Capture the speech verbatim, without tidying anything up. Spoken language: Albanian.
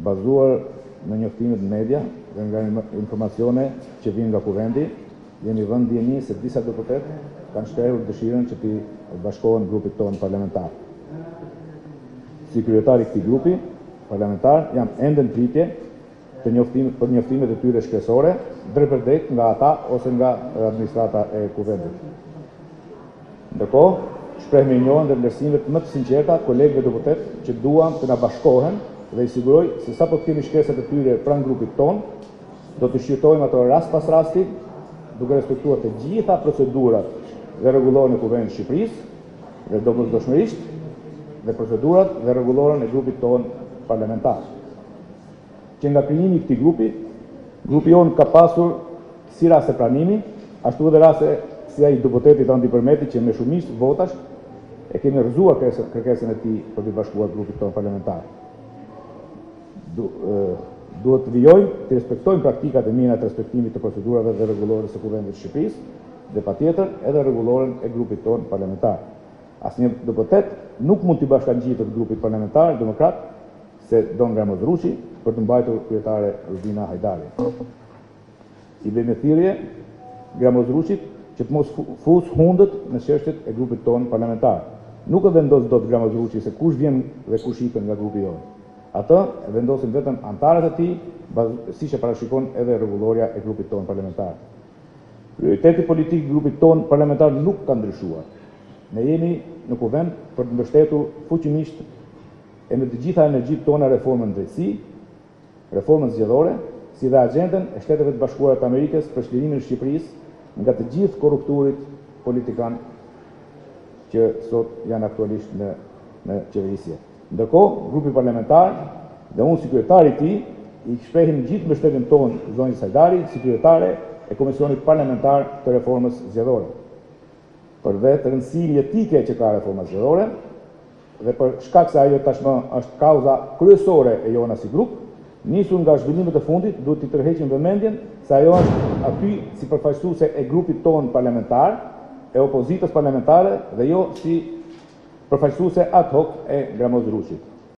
bazuar në njoftimet në media dhe nga informacione që vinë nga kuvendi, jemi vënë ndjeni se disa deputet kanë shprehur dëshirën që të bashkohen grupit tonë parlamentar. Si kryetari i këtij grupi parlamentar jam ende në pritje të njoftim, për njoftimet e tyre shkresore, drejt për drejt nga ata ose nga administrata e kuvendit. Ndërkohë, shpreh me njohën dhe vlerësimet më të sinqerta kolegëve deputet që duam të na bashkohen dhe i siguroj se sa po të kemi shkresat e tyre pranë grupit ton, do të shqyrtojmë ato rast pas rasti, duke respektuar të gjitha procedurat dhe rregulloren e Kuvendit të Shqipërisë dhe domosdoshmërisht dhe procedurat dhe rregulloren e grupit ton parlamentar. Që nga krijimi i këtij grupi, grupi jon ka pasur si raste pranimi, ashtu edhe raste si ai deputetit Andi Përmeti që me shumicë votash e kemi rrëzuar kërkesën e tij për të bashkuar grupit ton parlamentar. Du, e, duhet të vijojmë të respektojmë praktikat e mira të respektimit të procedurave dhe rregullores së Kuvendit të Shqipërisë dhe patjetër edhe rregulloren e grupit ton parlamentar. Asnjë deputet nuk mund të bashkangjitet grupit parlamentar demokrat se Don Gramoz Ruçi për të mbajtur kryetare Rubina Hajdari. I bëjmë thirrje Gramoz Ruçit që të mos fus hundët në çështjet e grupit ton parlamentar. Nuk e vendos dot Gramoz Ruçi se kush vjen dhe kush ikën nga grupi jonë. Atë e vendosin vetëm antarët e tij, siç e parashikon edhe rregulloria e grupit ton parlamentar. Prioriteti politik i grupit ton parlamentar nuk ka ndryshuar. Ne jemi në kuvend për të mbështetur fuqimisht e me të gjitha energjitë tona reformën drejtësi, reformën zgjedhore, si dhe agjendën e Shteteve të Bashkuara të Amerikës për çlirimin e Shqipërisë nga të gjithë korrupturit politikan që sot janë aktualisht në, në qeverisje. Ndërkohë, grupi parlamentar dhe unë si kryetari i tij i shprehim gjithë mbështetjen tonë zonjës Hajdari, si kryetare e Komisionit Parlamentar të Reformës Zgjedhore. Për vetë rëndësinë jetike që ka reforma zgjedhore dhe për shkak se ajo tashmë është kauza kryesore e jona si grup, nisur nga zhvillimet e fundit, duhet të tërheqim vëmendjen se ajo është aty si përfaqësuese e grupit ton parlamentar, e opozitës parlamentare dhe jo si përfaqësuese ad hoc e Gramoz Ruçit.